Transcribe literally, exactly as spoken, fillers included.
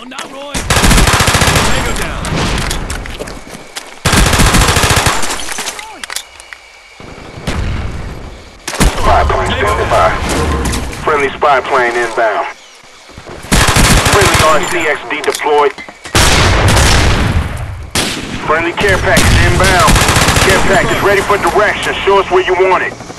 No, not Roy. Tango down. Spy plane standing by. Friendly spy plane inbound. Friendly R C X D deployed. Friendly care package inbound. Care package ready for direction. Show us where you want it.